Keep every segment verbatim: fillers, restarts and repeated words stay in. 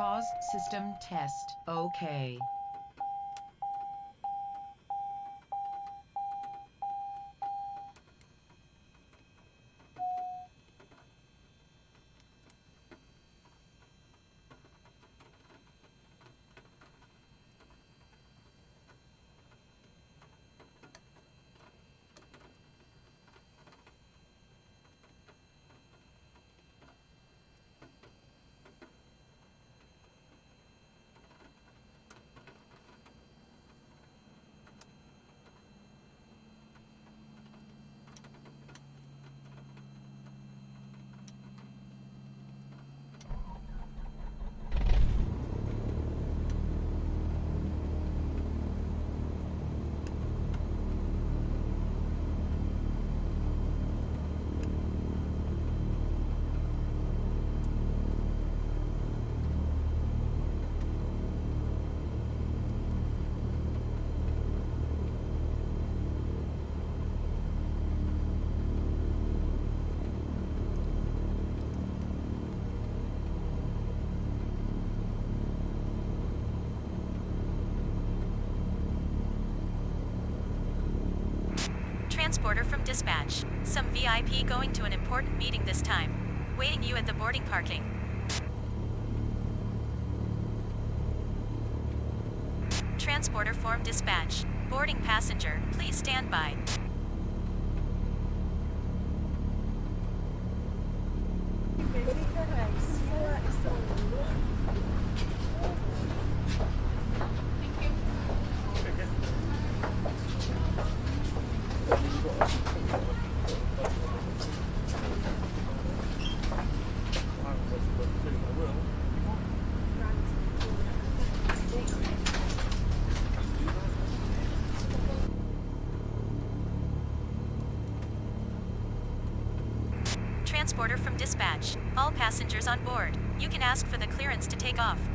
Pause system test. Okay. Transporter from dispatch. Some V I P going to an important meeting this time. Waiting you at the boarding parking. Transporter form dispatch. Boarding passenger, please stand by. Transporter from dispatch. All passengers on board. You can ask for the clearance to take off.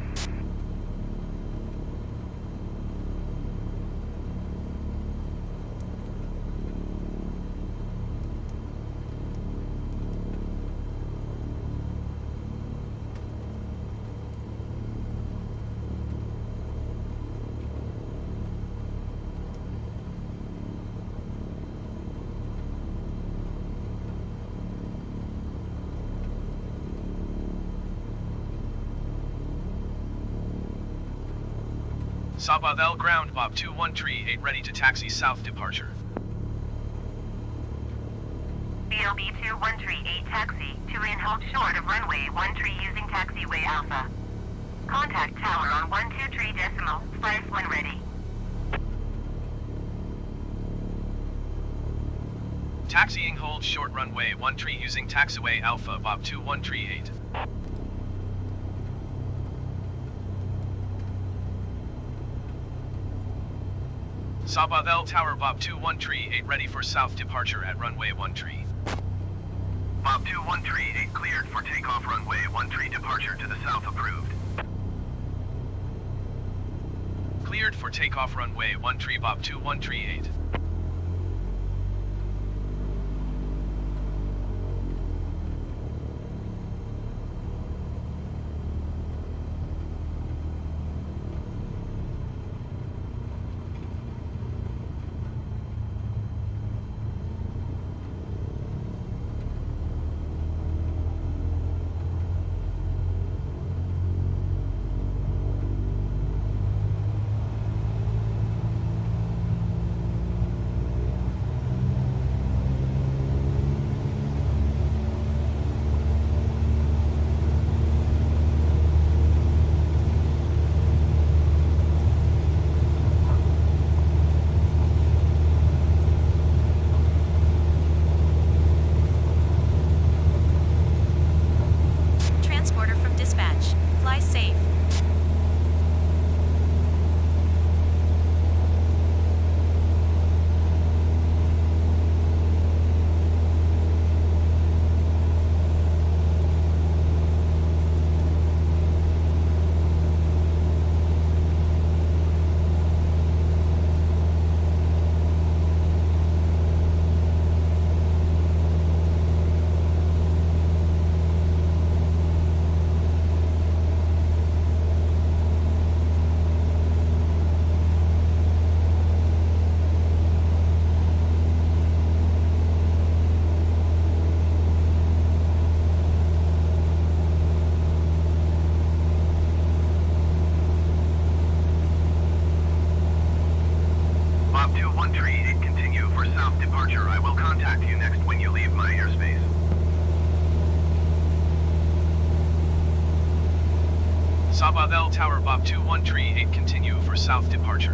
Sabavel ground Bob two one three eight ready to taxi south departure. B L B two one three eight taxi to in hold short of runway one three using taxiway Alpha. Contact tower on one two three decimal five when ready. Taxiing hold short runway one three using taxiway Alpha Bob two one three eight. Sabavel Tower Bob two one three eight ready for south departure at runway one three. Bob two one three eight cleared for takeoff runway one three departure to the south approved. Cleared for takeoff runway one three Bob two one three eight. one three eight, continue for south departure. I will contact you next when you leave my airspace. Sabadell Tower Bob two one three eight, continue for south departure.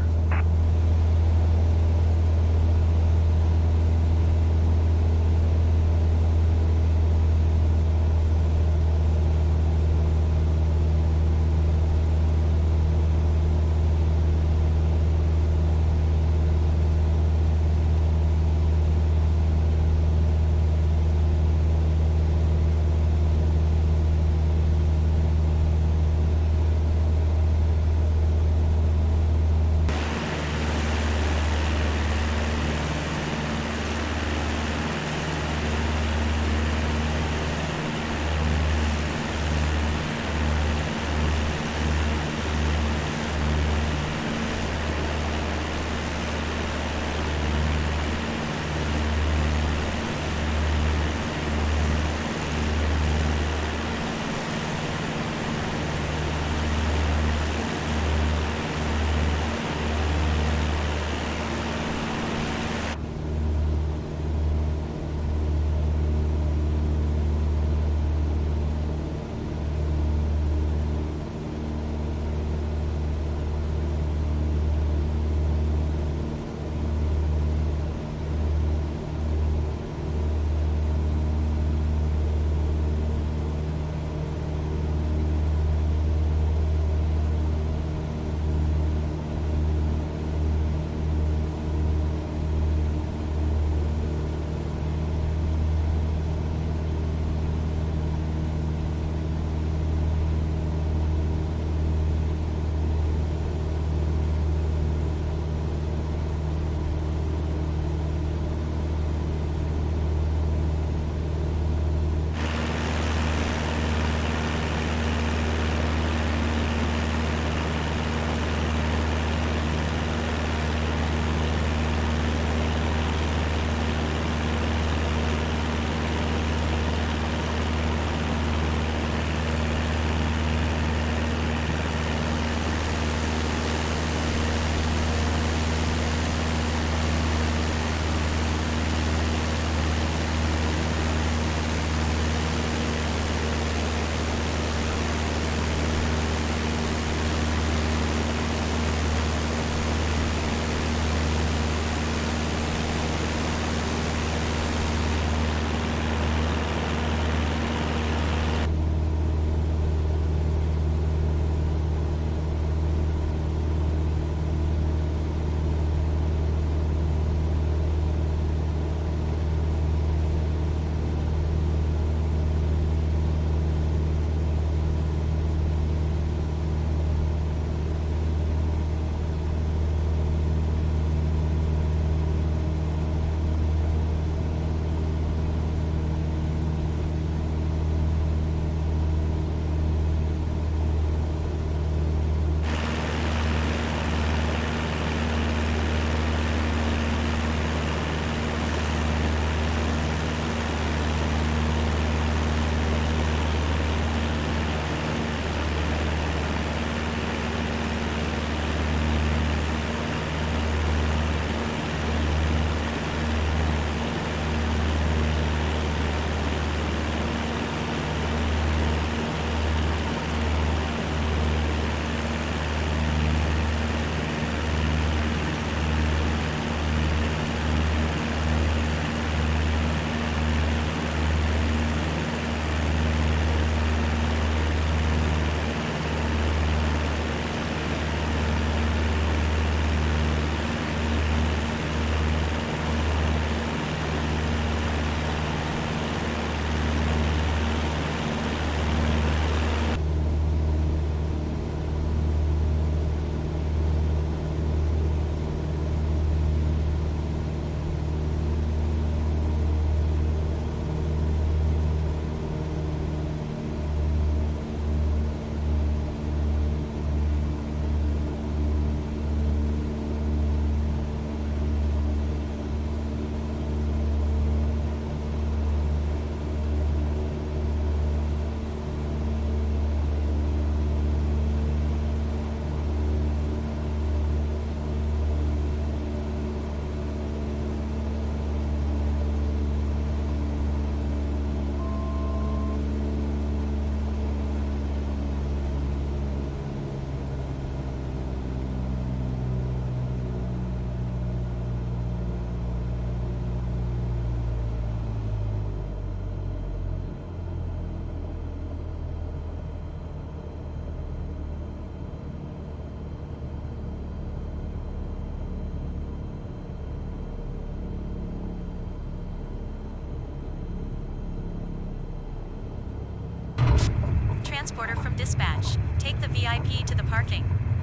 Transporter from dispatch. Take the V I P to the parking.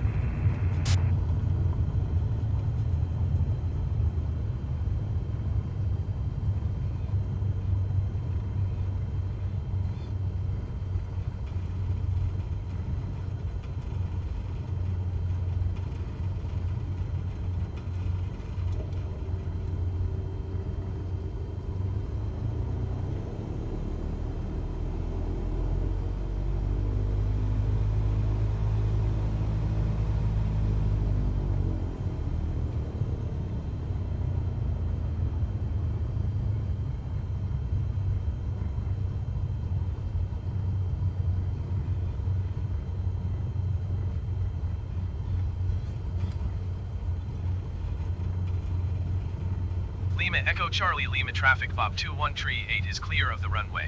Lima Echo Charlie Lima traffic Bob two one three eight is clear of the runway.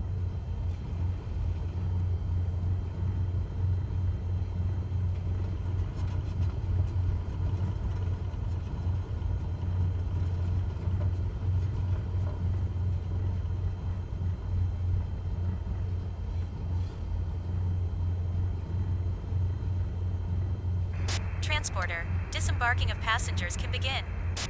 Transporter, disembarking of passengers can begin.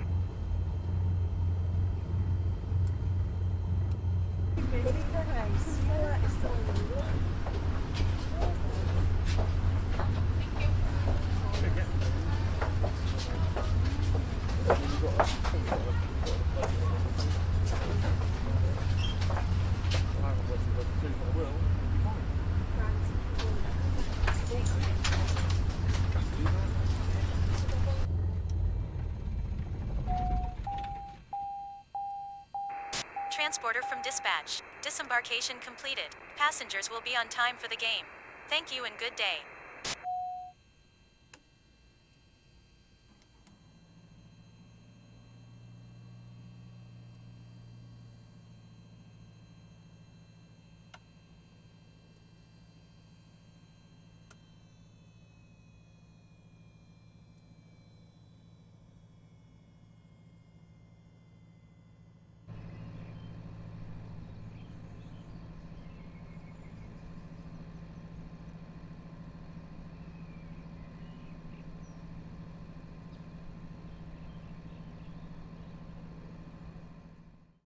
Transporter from dispatch. Disembarkation completed. Passengers will be on time for the game. Thank you and good day.